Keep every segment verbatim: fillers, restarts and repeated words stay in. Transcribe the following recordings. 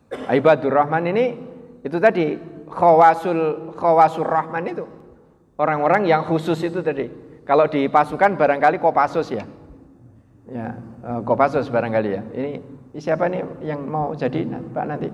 Ibadur Rahman ini itu tadi khawasul khawasur Rahman itu. Orang-orang yang khusus itu tadi. Kalau di pasukan barangkali Kopassus ya. Ya, Kopassus barangkali ya. Ini siapa nih yang mau jadi Pak nanti?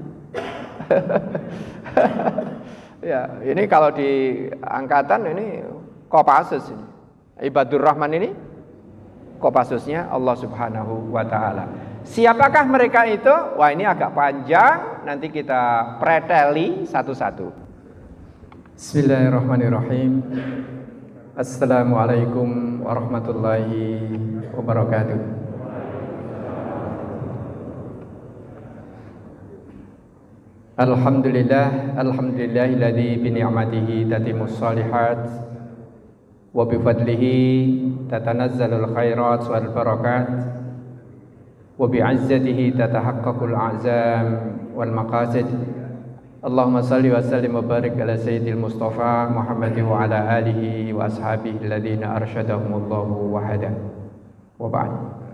Ya, ini kalau di angkatan ini Kopassus ini. Ibadur Rahman ini Kopassusnya Allah Subhanahu wa taala. Siapakah mereka itu? Wah, ini agak panjang, nanti kita preteli satu-satu. Bismillahirrahmanirrahim. Assalamualaikum warahmatullahi wabarakatuh. Alhamdulillah, alhamdulillahilladzi bi ni'matihi tatimmus shalihat wa bi fadlihi tatanazzalul khairat wal barakat wa bi 'izzatihi tatahaqqaqul a'zam wal maqasid. Allahumma salli wa sallim wa barik ala sayyidil Mustafa Muhammadin wa ala alihi wa ashabihi alladhina arsyadahumullahu wa hada. Wa ba'd.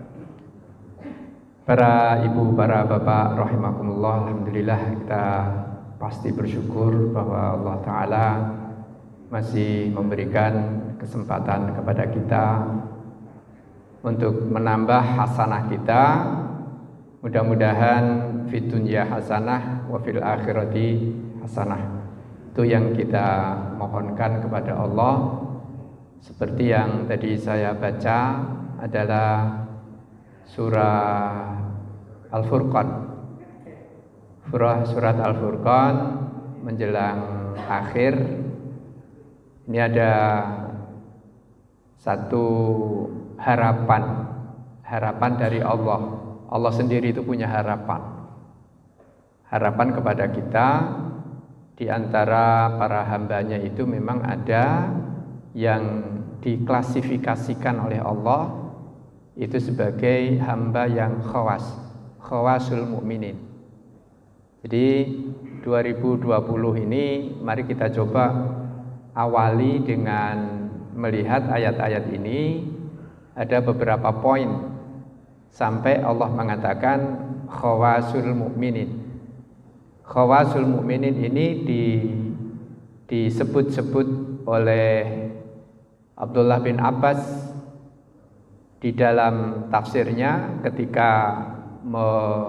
Para ibu, para bapak rahimakumullah, alhamdulillah kita pasti bersyukur bahwa Allah taala masih memberikan kesempatan kepada kita untuk menambah hasanah kita. Mudah-mudahan fid dunya hasanah wa fil akhirati hasanah. Itu yang kita mohonkan kepada Allah. Seperti yang tadi saya baca adalah surah Al-Furqan. Surah surat Al-Furqan menjelang akhir. Ini ada satu harapan, harapan dari Allah. Allah sendiri itu punya harapan. Harapan kepada kita, di antara para hambanya itu memang ada yang diklasifikasikan oleh Allah itu sebagai hamba yang khawas, khawasul mukminin. Jadi dua ribu dua puluh ini mari kita coba awali dengan melihat ayat-ayat ini. Ada beberapa poin sampai Allah mengatakan khawasul mukminin. Khawasul mukminin ini di, disebut-sebut oleh Abdullah bin Abbas di dalam tafsirnya ketika me,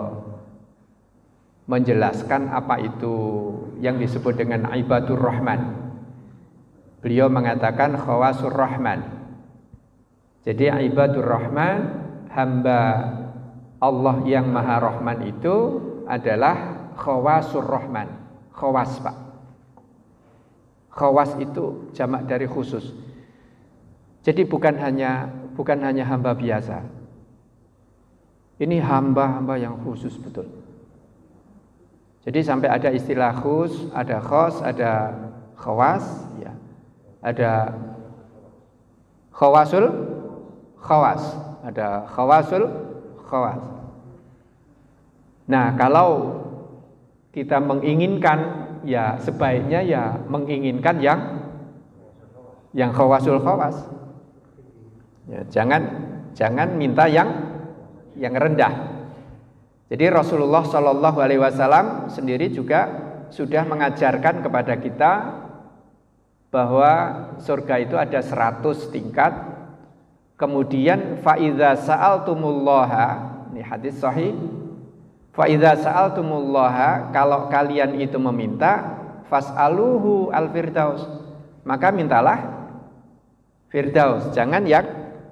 menjelaskan apa itu yang disebut dengan ibadur Rahman. Beliau mengatakan khawasur Rahman. Jadi ibadur Rahman, hamba Allah yang Maha Rahman itu adalah khawasur Rahman. Khawas, Pak. Khawas itu jamak dari khusus. Jadi bukan hanya bukan hanya hamba biasa. Ini hamba-hamba yang khusus betul. Jadi sampai ada istilah khus, ada khos, ada khawas, ya. Ada khawasul khawas, ada khawasul khawas. Nah, kalau kita menginginkan, ya sebaiknya ya menginginkan yang yang khawasul khawas. Ya, jangan jangan minta yang yang rendah. Jadi Rasulullah Shallallahu Alaihi Wasallam sendiri juga sudah mengajarkan kepada kita bahwa surga itu ada seratus tingkat. Kemudian fa idza sa'altumullaha, ini hadis sahih. Fa idza sa'altumullaha, kalau kalian itu meminta, fas'aluhu al-firdaus, maka mintalah firdaus, jangan yang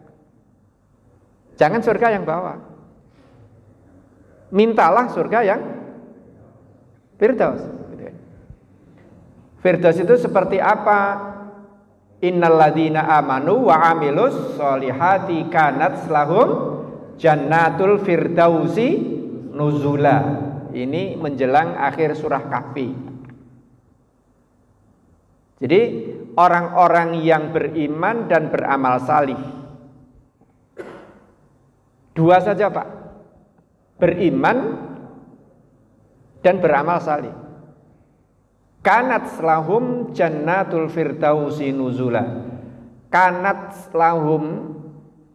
jangan surga yang bawah. Mintalah surga yang firdaus. Firdaus itu seperti apa? Innalladzina amanu wa amilus sholihati kanat lahum jannatul firdausi nuzula. Ini menjelang akhir surah Kahfi. Jadi orang-orang yang beriman dan beramal salih, dua saja, Pak. Beriman dan beramal salih. Kanat lahum jannatul firdausi nuzula. Kanat lahum,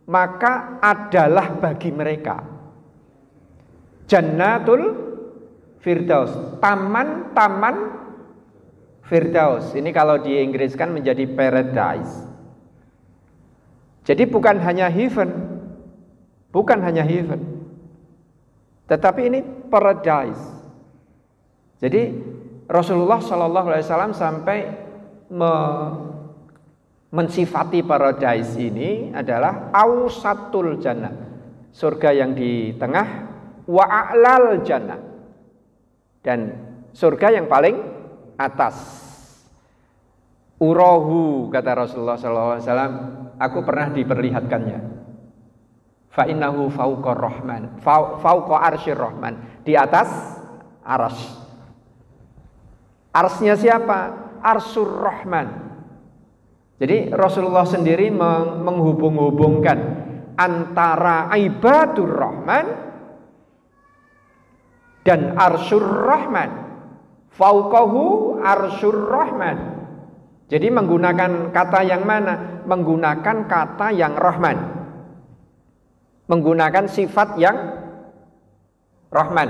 maka adalah bagi mereka jannatul Firdaus, taman-taman Firdaus. Ini kalau di Inggris kan menjadi paradise. Jadi bukan hanya heaven, bukan hanya heaven, tetapi ini paradise. Jadi Rasulullah Shallallahu Alaihi Wasallam sampai me mensifati paradise ini adalah ausatul jannah, surga yang di tengah, wa a'lal jannah, dan surga yang paling atas. Urahu, kata Rasulullah shallallahu alaihi wasallam, aku pernah diperlihatkannya. Fa innahu fauqa rahman, fauqa arsyir rahman, di atas arsy. Arsy-nya siapa? Arsyur rahman. Jadi Rasulullah sendiri menghubung-hubungkan antara ibadur rahman dan arsyur rahman. Fauqahu arsyur rahman. Jadi menggunakan kata yang mana? Menggunakan kata yang rahman, menggunakan sifat yang rahman.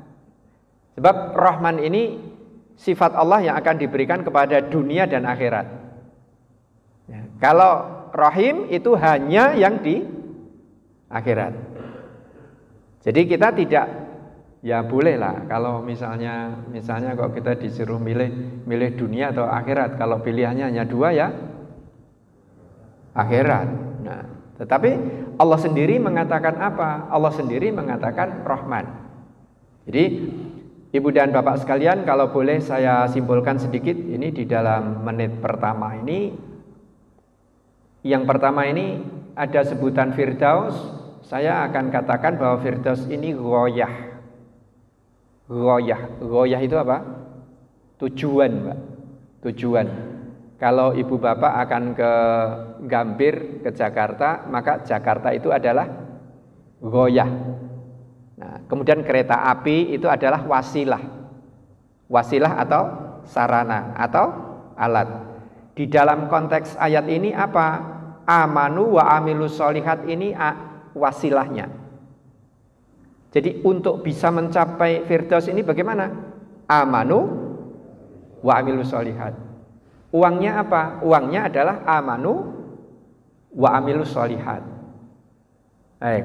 Sebab rahman ini sifat Allah yang akan diberikan kepada dunia dan akhirat. Ya, kalau rahim itu hanya yang di akhirat. Jadi kita tidak, ya boleh lah kalau misalnya misalnya kok kita disuruh milih milih dunia atau akhirat, kalau pilihannya hanya dua ya akhirat. Nah, tetapi Allah sendiri mengatakan apa? Allah sendiri mengatakan Rahman. Jadi Ibu dan Bapak sekalian, kalau boleh saya simpulkan sedikit ini di dalam menit pertama ini. Yang pertama ini ada sebutan Firdaus. Saya akan katakan bahwa Firdaus ini ghoyah. Ghoyah, ghoyah itu apa? Tujuan, Pak. Tujuan. Kalau ibu bapak akan ke Gambir, ke Jakarta, maka Jakarta itu adalah ghoyah. Nah, kemudian kereta api itu adalah wasilah. Wasilah atau sarana atau alat. Di dalam konteks ayat ini apa? Amanu wa amilus sholihat ini wasilahnya. Jadi untuk bisa mencapai Firdaus ini bagaimana? Amanu wa amilus sholihat. Uangnya apa? Uangnya adalah amanu wa amilus sholihat. Baik.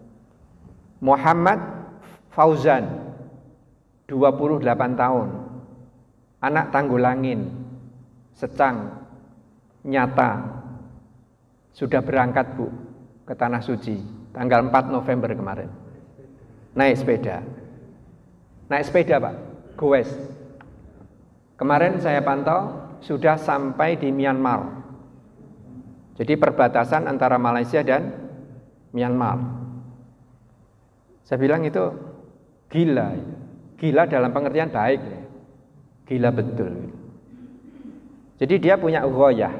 Muhammad Fauzan, dua puluh delapan tahun, anak Tanggulangin, Secang, Nyata, sudah berangkat Bu ke Tanah Suci tanggal empat November kemarin. Naik sepeda. Naik sepeda Pak, goes. Kemarin saya pantau sudah sampai di Myanmar. Jadi perbatasan antara Malaysia dan Myanmar. Saya bilang itu gila. Gila dalam pengertian baik. Gila betul. Jadi dia punya ghoyah.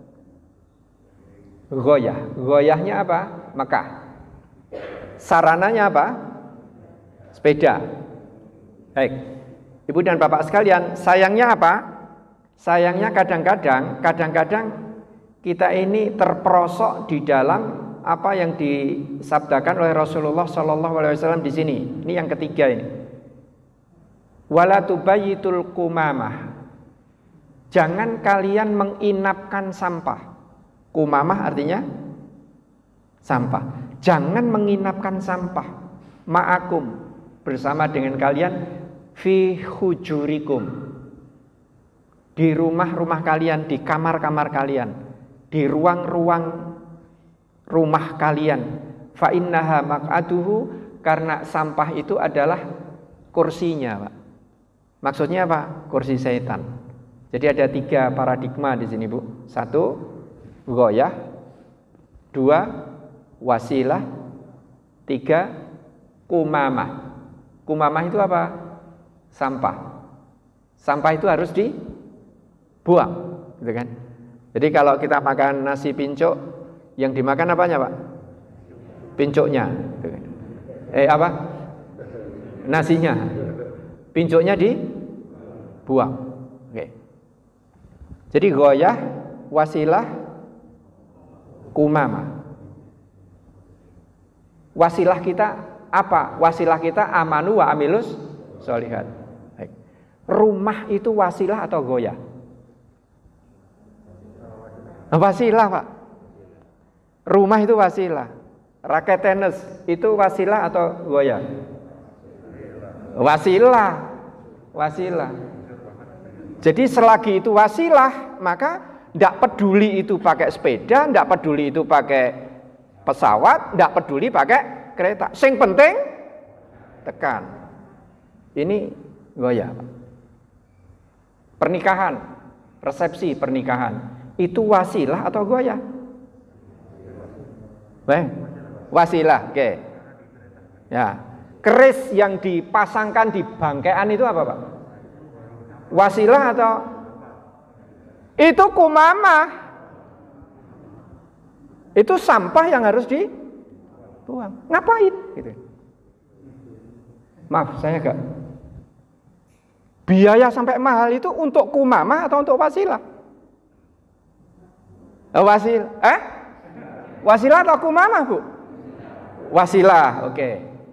Ghoyah. Ghoyahnya apa? Mekah. Sarananya apa? Sepeda. Baik. Ibu dan Bapak sekalian, sayangnya apa? Sayangnya kadang-kadang, kadang-kadang kita ini terperosok di dalam apa yang disabdakan oleh Rasulullah Shallallahu Alaihi Wasallam di sini. Ini yang ketiga ini. Wala tubayyitul kumamah. Jangan kalian menginapkan sampah. Kumamah artinya sampah. Jangan menginapkan sampah. Ma'akum, bersama dengan kalian, fi hujurikum, di rumah-rumah kalian, di kamar-kamar kalian, di ruang-ruang rumah kalian. Fa innaha maq'aduhu, karena sampah itu adalah kursinya, Pak. Maksudnya apa? Kursi setan. Jadi ada tiga paradigma di sini, Bu. Satu, ghoyah. Dua, wasilah. Tiga, kumamah. Kumamah itu apa? Sampah. Sampah itu harus dibuang, gitu kan? Jadi kalau kita makan nasi pincuk, yang dimakan apanya, Pak? Pincuknya. Gitu kan? Eh apa? Nasinya. Pincuknya dibuang. Oke. Jadi ghoyah, wasilah, kumamah. Wasilah kita apa? Wasilah kita amanu wa amilus sholihat. Baik. Rumah itu wasilah atau goyah? Wasilah, Pak. Rumah itu wasilah. Raket tenis itu wasilah atau goyah? Wasilah. Wasilah. Jadi selagi itu wasilah, maka tidak peduli itu pakai sepeda, tidak peduli itu pakai pesawat, tidak peduli pakai kereta. Sing penting tekan. Ini goyah. Pernikahan, resepsi pernikahan itu wasilah atau goyah? Baik, wasilah, oke. Ya, keris yang dipasangkan di bangkean itu apa, Pak? Wasilah atau itu kumamah? Itu sampah yang harus dibuang. Ngapain? Gitu. Maaf, saya enggak. Biaya sampai mahal itu untuk kumamah atau untuk wasilah? Wasilah, eh? Wasilah atau kumamah, Bu? Wasilah, oke.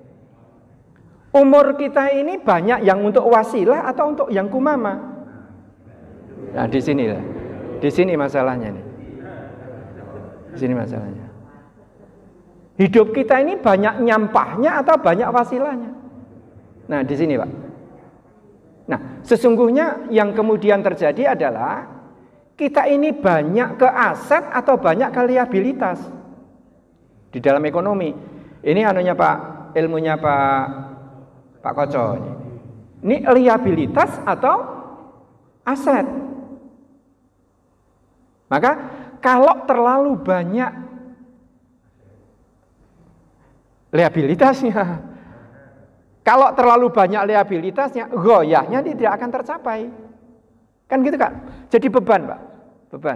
Umur kita ini banyak yang untuk wasilah atau untuk yang kumamah? Nah, di sini lah. Di sini masalahnya nih. Di sini masalahnya. Hidup kita ini banyak nyampahnya atau banyak wasilahnya? Nah, di sini, Pak. Nah, sesungguhnya yang kemudian terjadi adalah kita ini banyak ke aset atau banyak ke liabilitas di dalam ekonomi. Ini anunya Pak, ilmunya Pak Pak Koco. Ini liabilitas atau aset. Maka kalau terlalu banyak liabilitasnya, kalau terlalu banyak liabilitasnya, goyahnya tidak akan tercapai. Kan gitu kan? Jadi beban, Pak. Beban.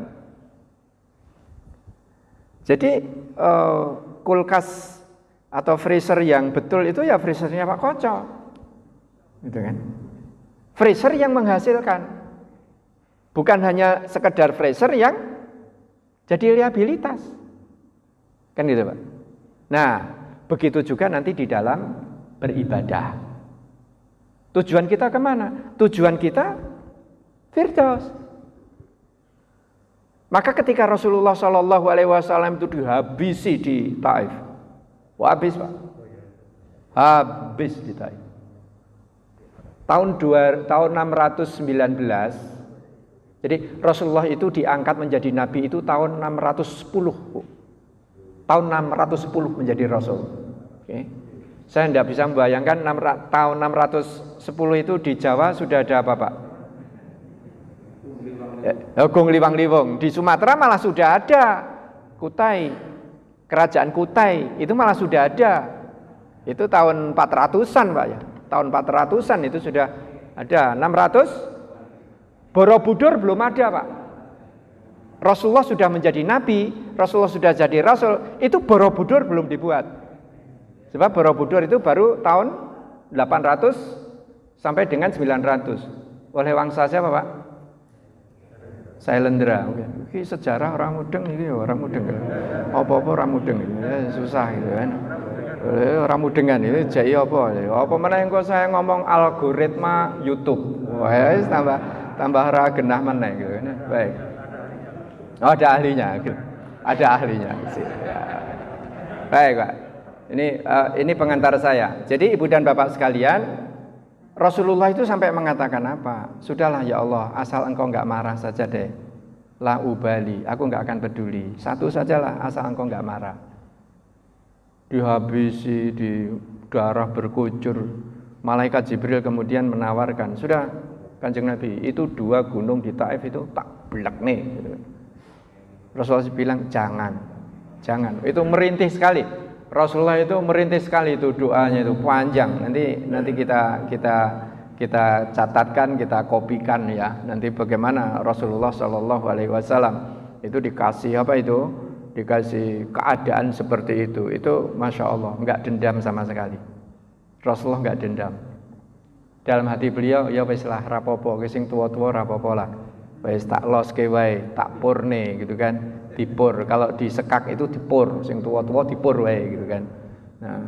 Jadi eh, kulkas atau freezer yang betul itu ya freezernya Pak Koco. Gitu kan? Freezer yang menghasilkan. Bukan hanya sekedar freezer yang jadi liabilitas. Kan gitu, Pak. Nah, begitu juga nanti di dalam beribadah. Tujuan kita kemana? Tujuan kita Firdaus. Maka ketika Rasulullah Shallallahu Alaihi Wasallam itu dihabisi di Taif, wah habis Pak, habis di Taif. Tahun dua, tahun enam ratus sembilan belas, jadi Rasulullah itu diangkat menjadi Nabi itu tahun enam ratus sepuluh, tahun enam ratus sepuluh menjadi Rasul. Oke. Saya tidak bisa membayangkan tahun enam ratus sepuluh itu di Jawa sudah ada apa, Pak? Gung Liwang-Liwung. Di Sumatera malah sudah ada Kutai, kerajaan Kutai itu malah sudah ada. Itu tahun empat ratusan, Pak ya. Tahun empat ratusan itu sudah ada. Enam ratus Borobudur belum ada, Pak. Rasulullah sudah menjadi nabi, Rasulullah sudah jadi rasul, itu Borobudur belum dibuat. Sebab Borobudur itu baru tahun delapan ratus sampai dengan sembilan ratus. Oleh wangsa siapa, Pak? Sailendra. Ini sejarah orang mudeng ini, orang mudeng. Apa-apa orang mudeng ini, ya, susah gitu kan. Orang mudengan ini jadi apa? Apa mana yang kok saya ngomong algoritma YouTube. Wah, ya, tambah tambah ra genah meneh gitu kan. Baik. Oh, ada ahlinya. Ada ahlinya. Ya. Baik, Pak. Ini uh, ini pengantar saya. Jadi Ibu dan Bapak sekalian, Rasulullah itu sampai mengatakan apa? Sudahlah ya Allah, asal engkau enggak marah saja deh. La ubali, aku enggak akan peduli. Satu sajalah, asal engkau enggak marah. Dihabisi, di darah berkucur. Malaikat Jibril kemudian menawarkan, sudah Kanjeng Nabi, itu dua gunung di Taif itu tak belak nih. Rasulullah bilang jangan, jangan. Itu merintih sekali. Rasulullah itu merintih sekali itu doanya itu panjang. Nanti nanti kita kita kita catatkan, kita kopikan ya. Nanti bagaimana Rasulullah Shallallahu Alaihi Wasallam itu dikasih apa itu? Dikasih keadaan seperti itu. Itu masya Allah, nggak dendam sama sekali. Rasulullah nggak dendam. Dalam hati beliau, ya wis lah rapopo, sing tua-tua rapopo lah. Wis tak los ke wae, tak purne gitu kan. Dipur, kalau disekak itu dipur, sing tua-tua dipur wae gitu kan. Nah,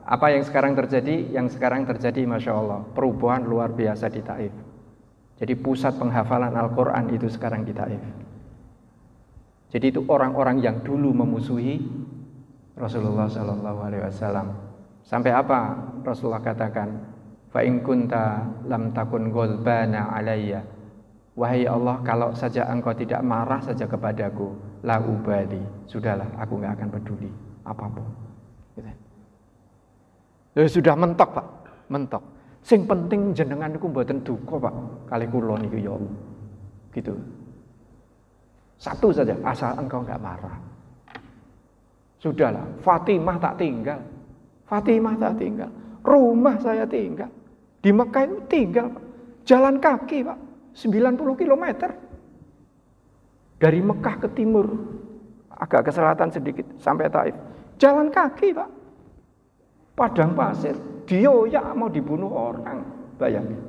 Apa yang sekarang terjadi? Yang sekarang terjadi, Masya Allah, perubahan luar biasa di Taif. Jadi pusat penghafalan Al-Quran itu sekarang di Taif. Jadi itu orang-orang yang dulu memusuhi Rasulullah Sallallahu Alaihi Wasallam. Sampai apa Rasulullah katakan? Fa in kunta lam takun golbana alayya. Wahai Allah, kalau saja engkau tidak marah saja kepadaku, la ubali. Sudahlah, aku nggak akan peduli apapun. Gitu. Ya, sudah mentok Pak, mentok. Sing penting jenengan niku mboten duka Pak, kali kula niku ya Allah. Gitu. Satu saja, asal engkau enggak marah. Sudahlah, Fatimah tak tinggal. Fatimah tak tinggal. Rumah saya tinggal. Di Mekah itu tinggal Pak. Jalan kaki Pak, sembilan puluh kilometer. Dari Mekah ke timur, agak ke selatan sedikit sampai Taif. Jalan kaki Pak. Padang pasir, dioyak mau dibunuh orang, bayangin.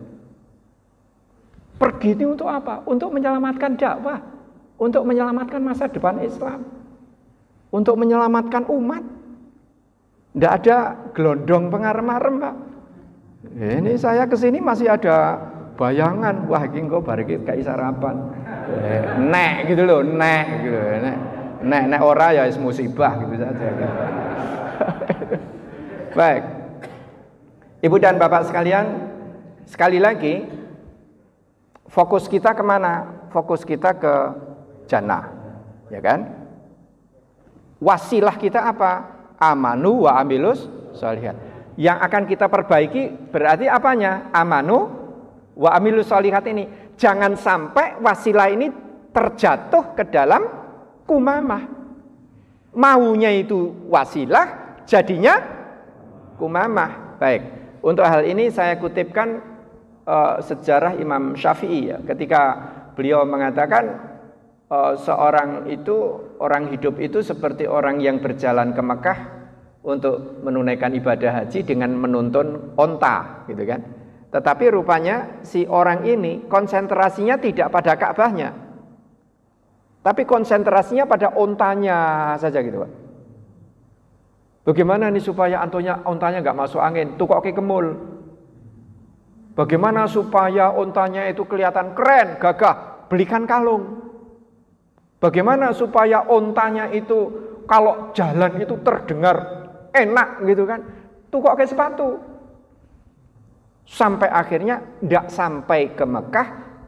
Pergi ini untuk apa? Untuk menyelamatkan dakwah, untuk menyelamatkan masa depan Islam, untuk menyelamatkan umat. Tidak ada gelondong pengarem-arem Pak. Ini saya kesini masih ada bayangan, wah ini kok barikit kayak sarapan. Eh, nek gitu loh, nek gitu, nek, nek, nek ora ya is musibah gitu saja. Gitu. Baik, Ibu dan Bapak sekalian, sekali lagi fokus kita kemana? Fokus kita ke jannah, ya kan? Wasilah kita apa? Amanu wa amilus sholihat. Yang akan kita perbaiki berarti apanya? Amanu wa amilus sholihat ini. Jangan sampai wasilah ini terjatuh ke dalam kumamah. Maunya itu wasilah, jadinya kumamah. Baik, untuk hal ini saya kutipkan uh, sejarah Imam Syafi'i ya, ketika beliau mengatakan uh, seorang itu, orang hidup itu seperti orang yang berjalan ke Mekah untuk menunaikan ibadah haji dengan menuntun onta, gitu kan. Tetapi rupanya si orang ini konsentrasinya tidak pada Ka'bahnya, tapi konsentrasinya pada ontanya saja gitu Pak. Bagaimana nih supaya antonya, ontanya nggak masuk angin? Tukoke kemul. Bagaimana supaya ontanya itu kelihatan keren, gagah? Belikan kalung. Bagaimana supaya ontanya itu kalau jalan itu terdengar enak gitu kan? Tukoke sepatu. Sampai akhirnya tidak sampai ke Mekah,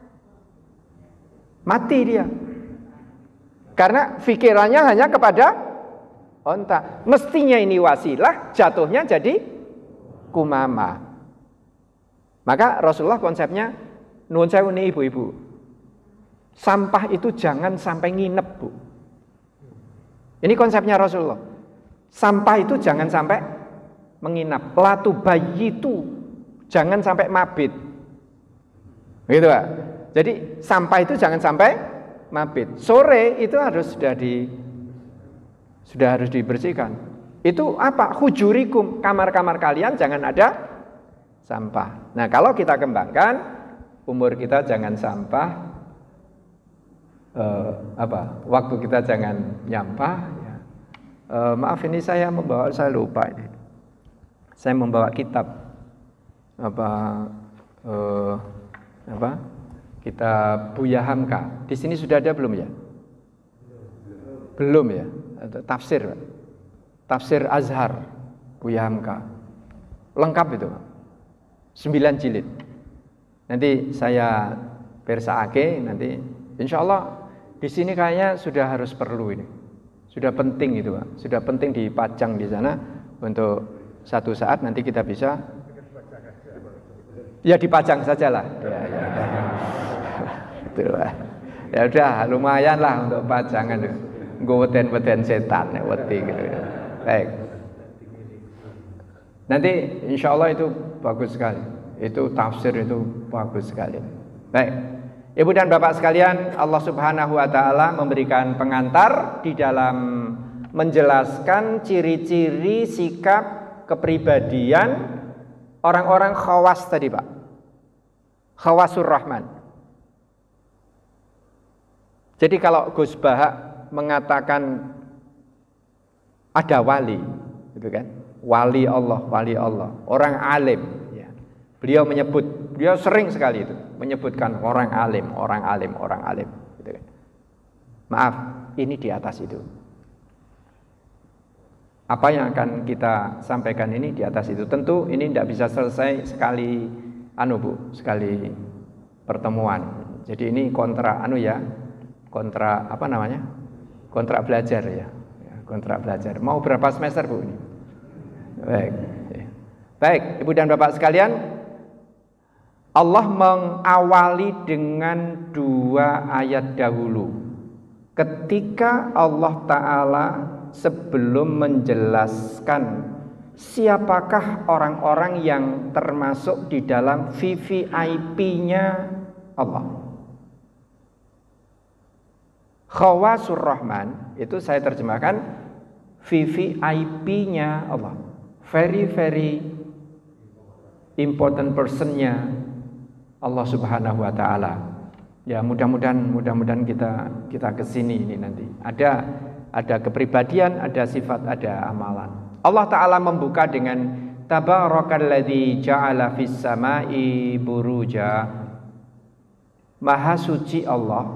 mati dia. Karena pikirannya hanya kepada onta. Mestinya ini wasilah, jatuhnya jadi kumama. Maka Rasulullah konsepnya, nuwun sewu nih ibu-ibu, sampah itu jangan sampai nginep Bu. Ini konsepnya Rasulullah. Sampah itu jangan sampai menginap. Latu bayitu, jangan sampai mabit. Gitu Pak. Jadi sampah itu jangan sampai mabit. Sore itu harus sudah di Sudah harus dibersihkan. Itu apa? Hujurikum, kamar-kamar kalian jangan ada sampah. Nah, kalau kita kembangkan, umur kita jangan sampah, eh, apa? Waktu kita jangan nyampah. Ya. Eh, maaf ini saya membawa, saya lupa ini. Saya membawa kitab apa? Eh, apa? Kitab Buya Hamka. Di sini sudah ada belum ya? Belum ya? Tafsir, tafsir Azhar Buya Hamka, lengkap itu, sembilan jilid. Nanti saya persaake, nanti insya Allah di sini kayaknya sudah harus perlu ini, sudah penting itu Pak, sudah penting dipajang di sana untuk satu saat nanti kita bisa, ya dipajang sajalah. Ya, ya. Betul Pak. Ya udah lumayan lah untuk pajangan itu. Gue weten-weten setan ya, weti gitu ya. Baik. Nanti insya Allah itu bagus sekali. Itu tafsir itu bagus sekali. Baik. Ibu dan Bapak sekalian, Allah Subhanahu wa taala memberikan pengantar di dalam menjelaskan ciri-ciri sikap kepribadian orang-orang khawas tadi, Pak. Khawasur Rahman. Jadi kalau Gus Bahak mengatakan ada wali, gitu kan? wali Allah, wali Allah, orang alim. Ya. Beliau menyebut, beliau sering sekali itu menyebutkan orang alim, orang alim, orang alim. Gitu kan. Maaf, ini di atas itu. Apa yang akan kita sampaikan ini di atas itu. Tentu ini tidak bisa selesai sekali, anu bu, sekali pertemuan. Jadi ini kontra, anu ya, kontra apa namanya? Kontrak belajar ya. Kontrak belajar. Mau berapa semester bu ini? Baik. Baik, ibu dan bapak sekalian, Allah mengawali dengan dua ayat dahulu. Ketika Allah Ta'ala sebelum menjelaskan siapakah orang-orang yang termasuk di dalam V V I P-nya Allah. Khawasur Rahman, itu saya terjemahkan V V I P-nya Allah. Very very important person-nya Allah Subhanahu wa taala. Ya, mudah-mudahan mudah-mudahan kita kita ke sini ini nanti. Ada ada kepribadian, ada sifat, ada amalan. Allah taala membuka dengan tabarakalladzi ja'ala fis sama'i buruja. Maha suci Allah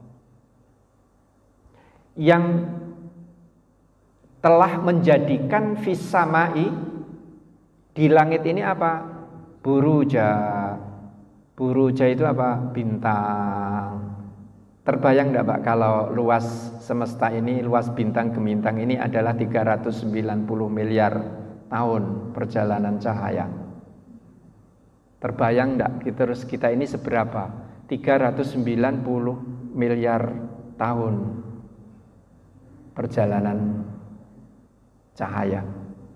yang telah menjadikan fis sama'i, di langit ini apa? Buruja. Buruja itu apa? Bintang. Terbayang enggak Pak kalau luas semesta ini, luas bintang gemintang ini adalah tiga ratus sembilan puluh miliar tahun perjalanan cahaya. Terbayang enggak terus kita ini seberapa? tiga ratus sembilan puluh miliar tahun perjalanan cahaya.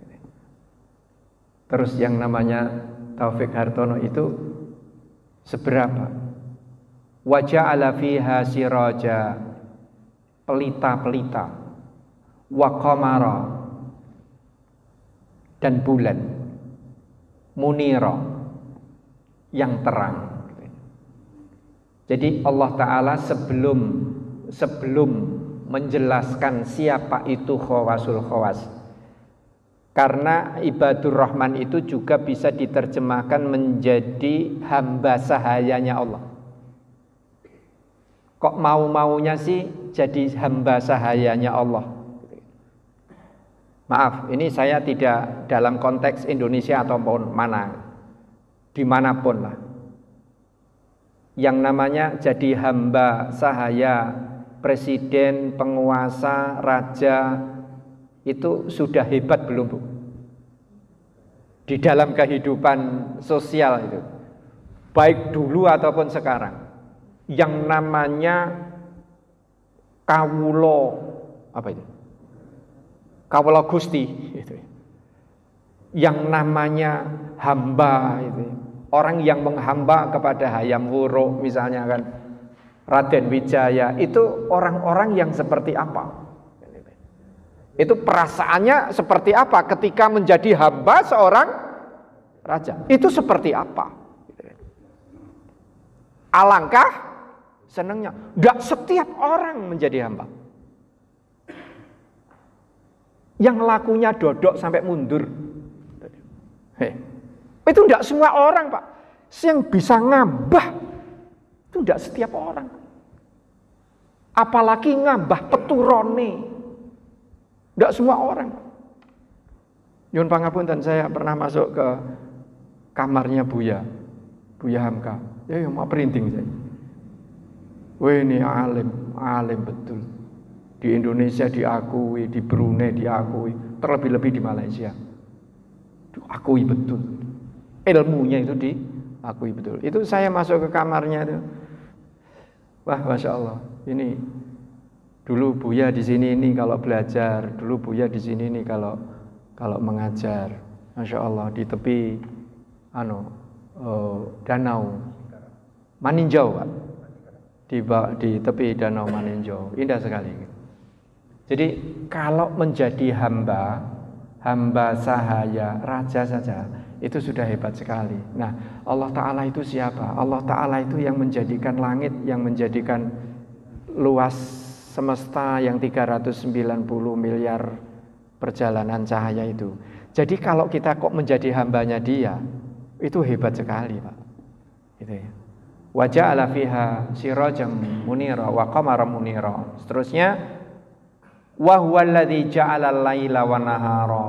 Terus yang namanya Taufik Hartono itu seberapa? Wa ja'ala fiha siraja, pelita-pelita, wa qamara, dan bulan, munira, yang terang. Jadi Allah Ta'ala sebelum sebelum menjelaskan siapa itu khawasul khawas, karena ibadur rahman itu juga bisa diterjemahkan menjadi hamba sahayanya Allah. Kok mau-maunya sih jadi hamba sahayanya Allah? Maaf, ini saya tidak dalam konteks Indonesia ataupun mana, dimanapun lah. Yang namanya jadi hamba sahaya presiden, penguasa, raja, itu sudah hebat belum Bu? Di dalam kehidupan sosial itu, baik dulu ataupun sekarang. Yang namanya kawulo, apa itu? Kawulo Gusti itu. Yang namanya hamba itu. Orang yang menghamba kepada Hayam Wuruk misalnya kan, Raden Wijaya, itu orang-orang yang seperti apa? Itu perasaannya seperti apa ketika menjadi hamba seorang raja? Itu seperti apa? Alangkah senangnya. Enggak setiap orang menjadi hamba. Yang lakunya dodok sampai mundur. Hei. Itu enggak semua orang Pak. Yang bisa ngambah itu enggak setiap orang. Apalagi ngambah peturone. Enggak semua orang. Nyuwun pangapunten, saya pernah masuk ke kamarnya Buya. Buya Hamka. Ya, ya mau perinting saya. Wah, ini alim, alim betul. Di Indonesia diakui, di Brunei diakui, terlebih-lebih di Malaysia. Diakui betul. Ilmunya itu diakui betul. Itu saya masuk ke kamarnya itu. Wah, Masya Allah. Ini dulu Buya di sini ini kalau belajar, dulu Buya di sini ini kalau kalau mengajar. Masya Allah, di tepi anu uh, danau Maninjau Pak. Di, di tepi danau Maninjau, indah sekali. Jadi kalau menjadi hamba, hamba sahaya, raja saja, itu sudah hebat sekali. Nah, Allah Ta'ala itu siapa? Allah Ta'ala itu yang menjadikan langit, yang menjadikan luas semesta yang tiga ratus sembilan puluh miliar perjalanan cahaya itu. Jadi kalau kita kok menjadi hambanya dia, itu hebat sekali, Pak. Gitu ya. Wa ja'ala fiha sirajan munira wa qamaran munira. Seterusnya, wa huwallazi ja'ala al-laila wan nahara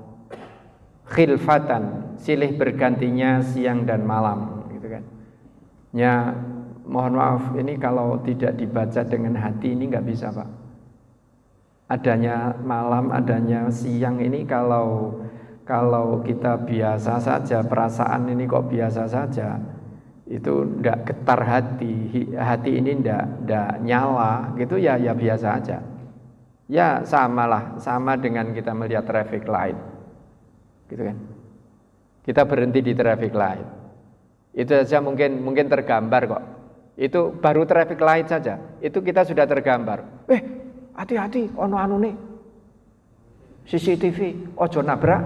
khilfatan, silih bergantinya siang dan malam, gitu kan. Ya, mohon maaf, ini kalau tidak dibaca dengan hati ini nggak bisa, Pak. Adanya malam, adanya siang ini kalau kalau kita biasa saja, perasaan ini kok biasa saja, itu ndak getar hati, hati ini ndak ndak nyala, gitu ya, ya biasa aja. Ya samalah, sama dengan kita melihat traffic light, gitu kan. Kita berhenti di traffic light, itu saja mungkin mungkin tergambar kok. Itu baru traffic light saja, itu kita sudah tergambar. Eh, hati-hati, ono anu nih, C C T V, ojo nabrak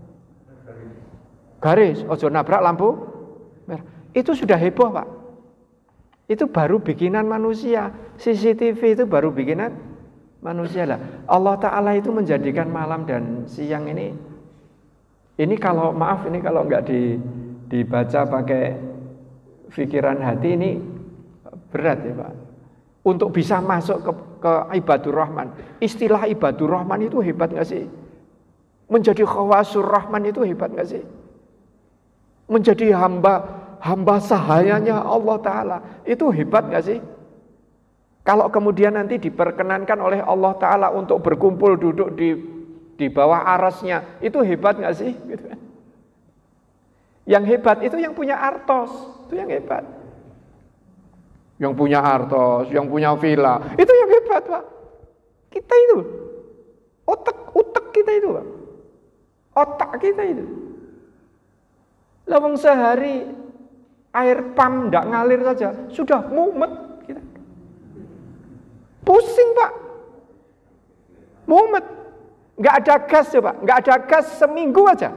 garis, ojo nabrak lampu merah. Itu sudah heboh, Pak. Itu baru bikinan manusia. C C T V itu baru bikinan manusia lah. Allah Ta'ala itu menjadikan malam dan siang ini, ini kalau maaf, ini kalau nggak di, dibaca pakai pikiran hati ini berat ya, Pak. Untuk bisa masuk ke, ke ibadur rahman. Istilah ibadur rahman itu hebat nggak sih? Menjadi khawasur rahman itu hebat nggak sih? Menjadi hamba hamba sahayanya Allah Ta'ala itu hebat nggak sih? Kalau kemudian nanti diperkenankan oleh Allah Ta'ala untuk berkumpul duduk di di bawah arasnya, itu hebat nggak sih? Gitu. Yang hebat itu yang punya artos, itu yang hebat. Yang punya artos, yang punya villa, itu yang hebat, Pak. Kita itu, otak otak kita itu, Pak. Otak kita itu. Lawang sehari air pam ndak ngalir saja, sudah mumet kita. Pusing, Pak. Mumet. Nggak ada gas coba, nggak ada gas seminggu aja.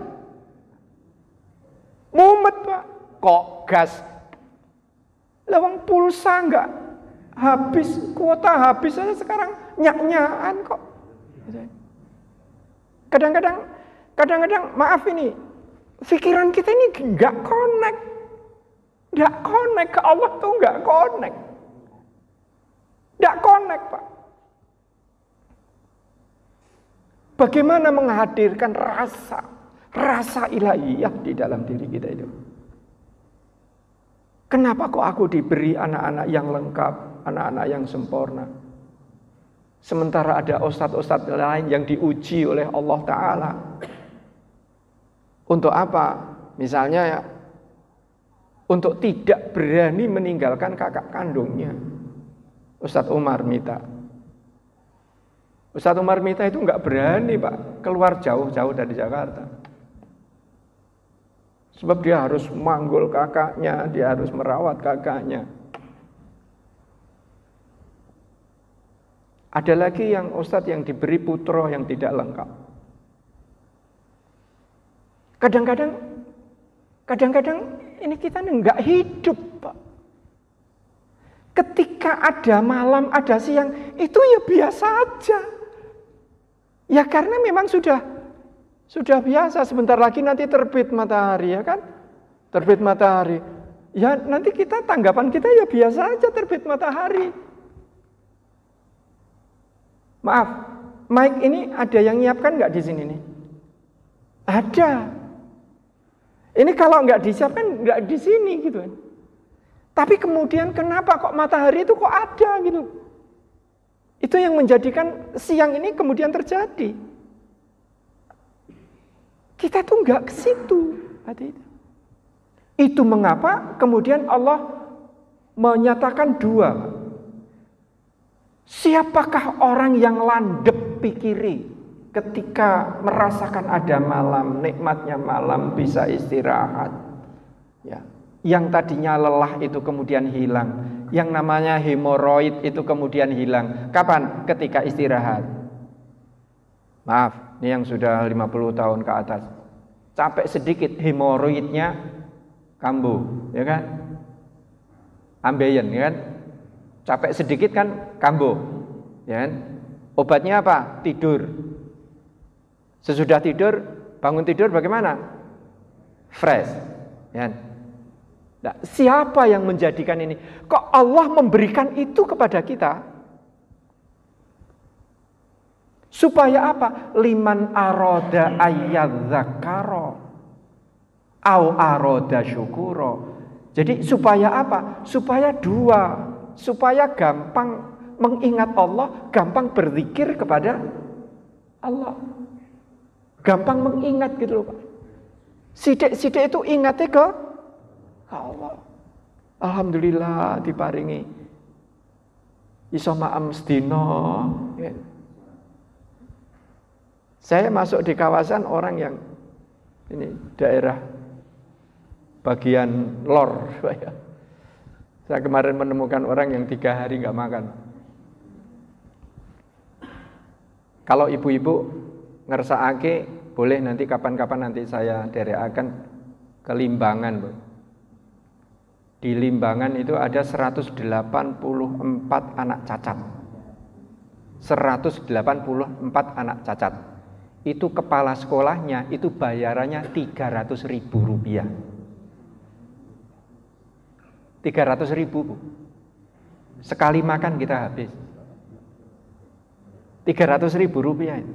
Mumet, Pak. Kok gas? Lawang pulsa nggak habis, kuota habis aja sekarang nyak-nyakan kok. Kadang-kadang, kadang-kadang maaf ini, pikiran kita ini nggak connect, nggak connect ke Allah tuh nggak connect, nggak connect, Pak. Bagaimana menghadirkan rasa, rasa ilahiyah di dalam diri kita itu? Kenapa kok aku diberi anak-anak yang lengkap, anak-anak yang sempurna? Sementara ada ustadz-ustadz lain yang diuji oleh Allah Ta'ala. Untuk apa? Misalnya ya, untuk tidak berani meninggalkan kakak kandungnya. Ustadz Umar Mita. Ustadz Umar Mita itu nggak berani, Pak, keluar jauh-jauh dari Jakarta. Sebab dia harus manggul kakaknya, dia harus merawat kakaknya. Ada lagi yang ustadz yang diberi putra yang tidak lengkap. Kadang-kadang, kadang-kadang ini kita nggak hidup, Pak. Ketika ada malam, ada siang, itu ya biasa aja. Ya karena memang sudah Sudah biasa, sebentar lagi nanti terbit matahari, ya kan? Terbit matahari. Ya nanti kita, tanggapan kita ya biasa aja terbit matahari. Maaf, mic ini ada yang nyiapkan nggak di sini nih? Ada. Ini kalau nggak disiapkan nggak di sini gitu kan. Tapi kemudian kenapa kok matahari itu kok ada gitu? Itu yang menjadikan siang ini kemudian terjadi. Kita tuh nggak ke situ. Itu mengapa kemudian Allah menyatakan dua. Siapakah orang yang landep pikiri ketika merasakan ada malam, nikmatnya malam bisa istirahat. Ya. Yang tadinya lelah itu kemudian hilang. Yang namanya hemoroid itu kemudian hilang. Kapan? Ketika istirahat. Maaf, ini yang sudah lima puluh tahun ke atas. Capek sedikit hemoroidnya kambuh, ya kan? Ambeien, ya kan? Capek sedikit kan kambuh, ya kan? Obatnya apa? Tidur. Sesudah tidur bangun tidur bagaimana? Fresh. Ya. Nah, siapa yang menjadikan ini? Kok Allah memberikan itu kepada kita? Supaya apa? Liman aroda ayyadzakaro au aroda syukuro. Jadi supaya apa? Supaya dua. Supaya gampang mengingat Allah, gampang berzikir kepada Allah. Gampang mengingat gitu loh Pak. Sidik-sidik itu ingatnya ke Allah. Alhamdulillah diparingi iso maem sedina. Ya. Saya masuk di kawasan orang yang ini daerah bagian lor. Saya kemarin menemukan orang yang tiga hari nggak makan. Kalau ibu-ibu ngersakake, boleh nanti kapan-kapan nanti saya derekaken ke Limbangan, Bu. Di Limbangan itu ada seratus delapan puluh empat anak cacat. seratus delapan puluh empat anak cacat. Itu kepala sekolahnya itu bayarannya tiga ratus ribu rupiah. tiga ratus ribu, Bu. Sekali makan kita habis. tiga ratus ribu rupiah itu.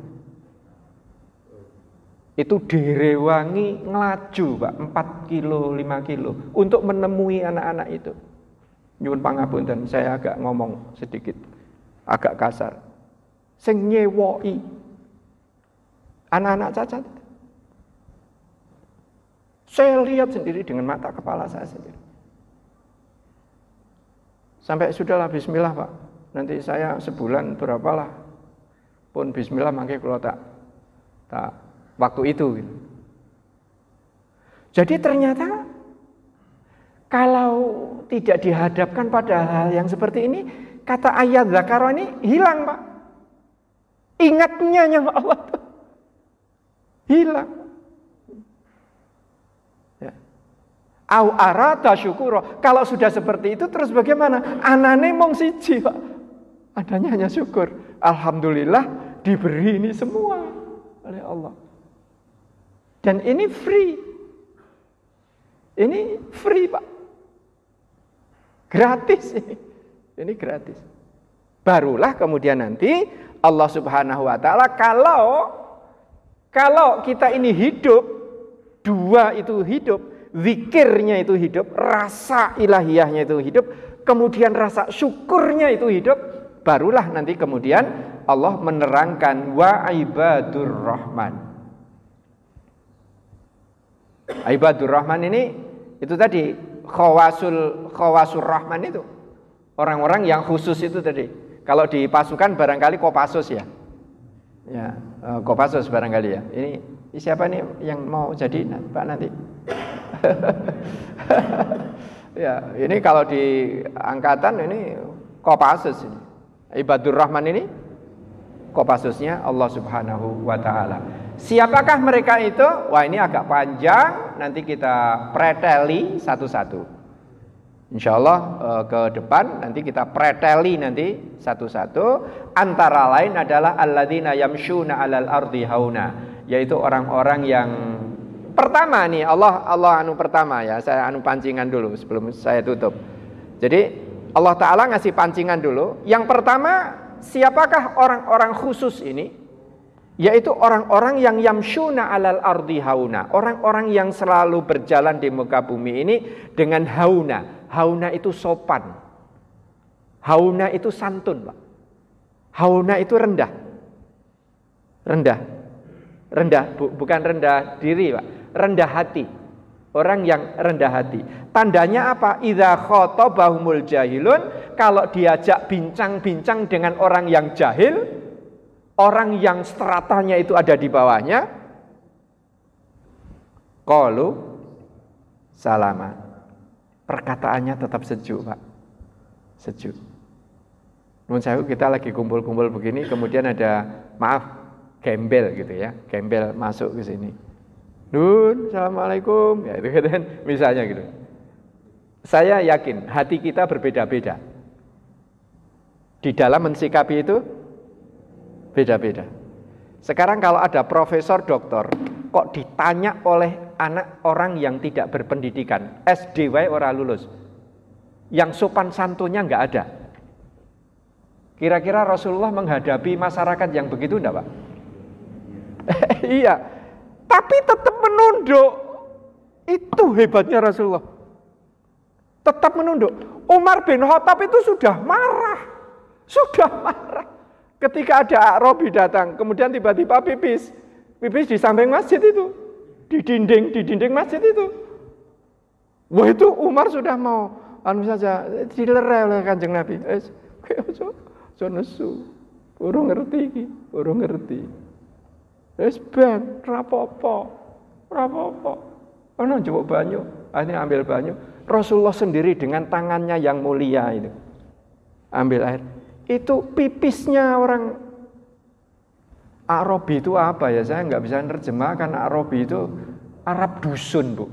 Itu direwangi ngelaju Pak, empat kilo, lima kilo untuk menemui anak-anak itu. Nyuwun pangapunten, saya agak ngomong sedikit agak kasar. Sing nyewoki anak-anak cacat. Saya lihat sendiri dengan mata kepala saya sendiri. Sampai sudahlah bismillah Pak. Nanti saya sebulan berapalah pun bismillah mangke kula tak tak waktu itu. Jadi ternyata kalau tidak dihadapkan pada hal yang seperti ini, kata ayat zakaro ini hilang Pak. Ingatnya yang Allah itu hilang. Ya. Au arada syukuro. Kalau sudah seperti itu terus bagaimana? Anane mong siji Pak. Adanya hanya syukur. Alhamdulillah diberi ini semua oleh Allah. Dan ini free. Ini free Pak. Gratis ini. Ini gratis. Barulah kemudian nanti Allah Subhanahu wa taala kalau kalau kita ini hidup, dua itu hidup, zikirnya itu hidup, rasa ilahiyahnya itu hidup, kemudian rasa syukurnya itu hidup, barulah nanti kemudian Allah menerangkan wa ibadur rahman. Ibadur Rahman ini itu tadi khawasul khawasul Rahman itu orang-orang yang khusus itu tadi. Kalau di pasukan barangkali Kopassus ya, ya Kopassus barangkali ya. Ini siapa nih yang mau jadi Pak nanti? Ya ini kalau di angkatan ini Kopassus ini. Ibadur Rahman ini Kopassusnya Allah Subhanahu wa taala. Siapakah mereka itu? Wah ini agak panjang, nanti kita preteli satu-satu. Insya Allah eh, ke depan nanti kita preteli nanti satu-satu. Antara lain adalah alladzina yamshuna alal ardi hauna, yaitu orang-orang yang pertama nih Allah Allah anu pertama ya, saya anu pancingan dulu sebelum saya tutup. Jadi Allah Ta'ala ngasih pancingan dulu. Yang pertama, siapakah orang-orang khusus ini? Yaitu orang-orang yang yamshuna alal ardi hauna, orang-orang yang selalu berjalan di muka bumi ini dengan hauna. Hauna itu sopan, hauna itu santun Pak. Hauna itu rendah, rendah, rendah, bukan rendah diri Pak, rendah hati. Orang yang rendah hati. Tandanya apa? Idza khotabahumul jahilun, kalau diajak bincang-bincang dengan orang yang jahil, orang yang stratanya itu ada di bawahnya, qalu salama. Perkataannya tetap sejuk, Pak. Sejuk. Nun saya kita lagi kumpul-kumpul begini, kemudian ada maaf gembel gitu ya, gembel masuk ke sini. Nun, assalamualaikum, ya itu kan misalnya gitu. Saya yakin hati kita berbeda-beda. Di dalam mensikapi itu beda-beda. Sekarang kalau ada profesor doktor, kok ditanya oleh anak orang yang tidak berpendidikan, S D wae ora lulus, yang sopan santunnya nggak ada. Kira-kira Rasulullah menghadapi masyarakat yang begitu enggak, Pak? Iya, tapi tetap menunduk. Itu hebatnya Rasulullah. Tetap menunduk. Umar bin Khattab itu sudah marah. Sudah marah. Ketika ada A'rabi datang, kemudian tiba-tiba pipis. Pipis di samping masjid itu. Di dinding, di dinding masjid itu. Wah, itu Umar sudah mau anu saja dilerai oleh Kanjeng Nabi. Eh, ojo ojo nesu. Urung ngerti iki, urung ngerti. Wis ben rapopo. Rapopo. Ana njupuk banyu, akhirnya ambil banyu. Rasulullah sendiri dengan tangannya yang mulia itu ambil air. Itu pipisnya orang Arabi itu apa ya? Saya nggak bisa nerjemahkan. Arabi itu Arab dusun, Bu.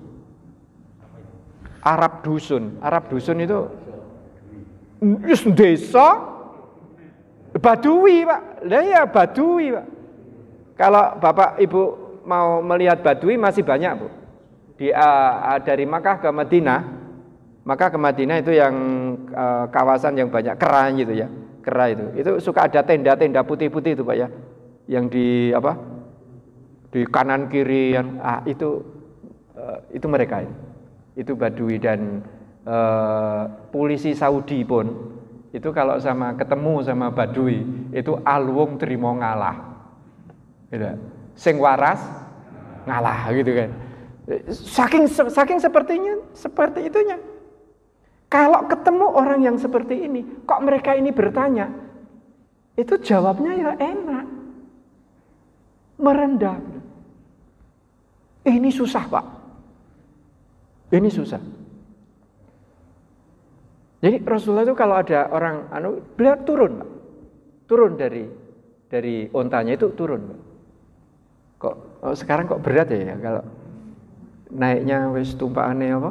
Arab dusun. Arab dusun itu Yus desa Badui, Pak. Lah ya Badui, Pak. Kalau Bapak Ibu mau melihat Badui masih banyak, Bu. Di uh, dari Makkah ke Madinah, Makkah ke Madinah itu yang uh, kawasan yang banyak kera gitu ya, kera itu. Itu suka ada tenda-tenda putih-putih itu, Pak ya. Yang di apa? Di kanan kiri yang ah itu uh, itu mereka itu. Itu Badui dan uh, polisi Saudi pun itu kalau sama ketemu sama Badui itu alwung trimo ngalah. Gitu. Sing waras ngalah gitu kan. Saking saking sepertinya seperti itunya. Kalau ketemu orang yang seperti ini, kok mereka ini bertanya? Itu jawabnya ya enak. Merendah. Ini susah, Pak. Ini susah. Jadi Rasulullah itu kalau ada orang anu, beliau turun, Pak. Turun dari dari ontanya itu turun, Pak. Kok oh, sekarang kok berat ya kalau naiknya wis tumpakane apa?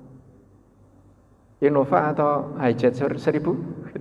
Innova atau Hijet seribu?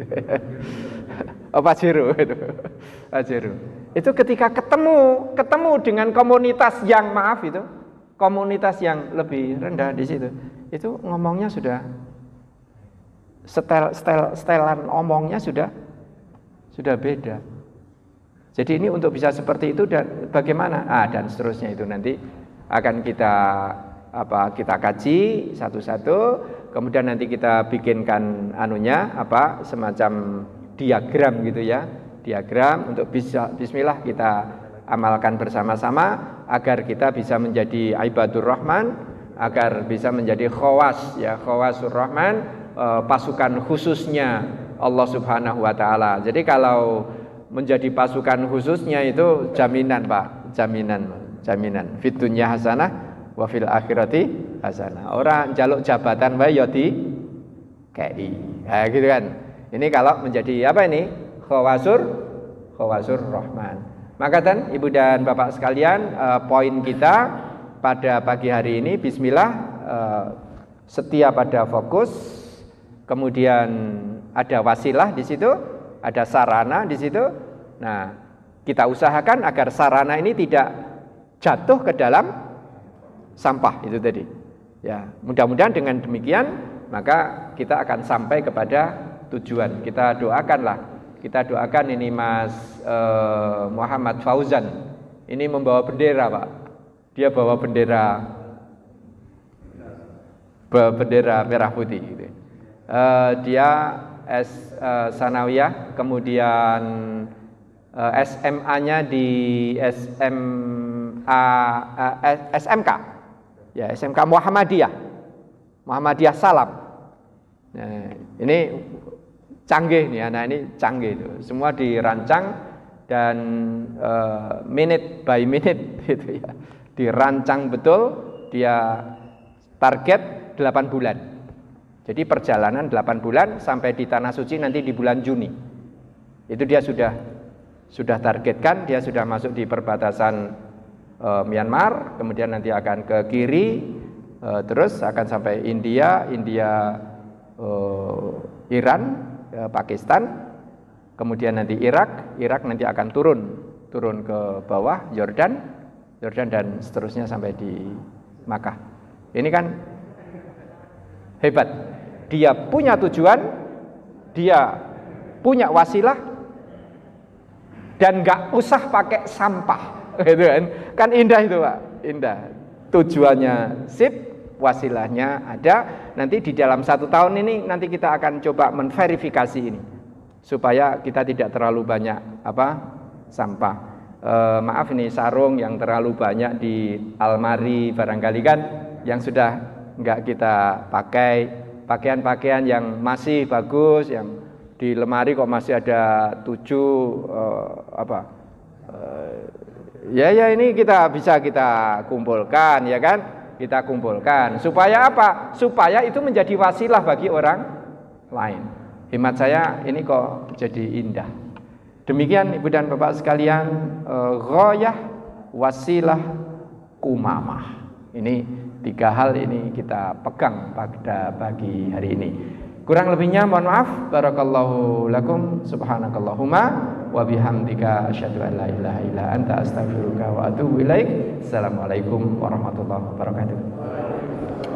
Oh, Pajero itu. Pajero. Itu ketika ketemu ketemu dengan komunitas yang maaf itu, komunitas yang lebih rendah di situ. Itu ngomongnya sudah setel setel setelan omongnya sudah sudah beda. Jadi ini untuk bisa seperti itu dan bagaimana? Ah, dan seterusnya itu nanti akan kita apa kita kaji satu-satu, kemudian nanti kita bikinkan anunya apa semacam diagram gitu ya, diagram untuk bisa bismillah kita amalkan bersama-sama agar kita bisa menjadi ibadur rahman, agar bisa menjadi khawas ya, khawasur rahman, e, pasukan khususnya Allah Subhanahu wa taala. Jadi kalau menjadi pasukan khususnya itu jaminan, Pak, jaminan, jaminan fit dunya hasanah wa fil akhirati hasanah. Orang jaluk jabatan wae ya di K I. Nah, gitu kan. Ini kalau menjadi apa ini? Khawasur khawasur rahman. Maka dan Ibu dan Bapak sekalian, eh, poin kita pada pagi hari ini bismillah, eh, setia pada fokus, kemudian ada wasilah di situ, ada sarana di situ. Nah, kita usahakan agar sarana ini tidak jatuh ke dalam sampah itu tadi. Ya, mudah-mudahan dengan demikian maka kita akan sampai kepada tujuan. Kita doakanlah, kita doakan ini Mas eh, Muhammad Fauzan. Ini membawa bendera, Pak. Dia bawa bendera bendera merah putih gitu. Eh, dia S eh, Sanawiyah, kemudian eh, S M A-nya di S M A eh, S M K. Ya, S M K Muhammadiyah, Muhammadiyah Salam. Nah, ini canggih nih, anak ini canggih itu. Semua dirancang dan uh, minute by minute gitu ya. Dirancang betul, dia target delapan bulan. Jadi perjalanan delapan bulan sampai di Tanah Suci nanti di bulan Juni. Itu dia sudah sudah targetkan, dia sudah masuk di perbatasan Myanmar, kemudian nanti akan ke kiri, uh, terus akan sampai India, India, uh, Iran, uh, Pakistan, kemudian nanti Irak, Irak nanti akan turun, turun ke bawah Yordan, Yordan dan seterusnya sampai di Makkah. Ini kan hebat. Dia punya tujuan, dia punya wasilah, dan nggak usah pakai sampah, gitu kan? Kan indah itu Pak, indah. Tujuannya sip, wasilahnya ada. Nanti di dalam satu tahun ini nanti kita akan coba menverifikasi ini supaya kita tidak terlalu banyak apa sampah. E, maaf ini sarung yang terlalu banyak di almari barangkali kan, yang sudah nggak kita pakai, pakaian-pakaian yang masih bagus, yang di lemari kok masih ada tujuh uh, apa uh, ya ya ini kita bisa kita kumpulkan, ya kan, kita kumpulkan supaya apa, supaya itu menjadi wasilah bagi orang lain. Hemat saya ini kok jadi indah. Demikian Ibu dan Bapak sekalian, uh, ghayah, wasilah, kumamah, ini tiga hal ini kita pegang pada pagi hari ini. Kurang lebihnya mohon maaf. Barakallahu lakum, subhanakallahumma wa bihamdika asyhadu an la ilaha illa anta astaghfiruka wa atubu ilaik. Assalamualaikum warahmatullahi wabarakatuh.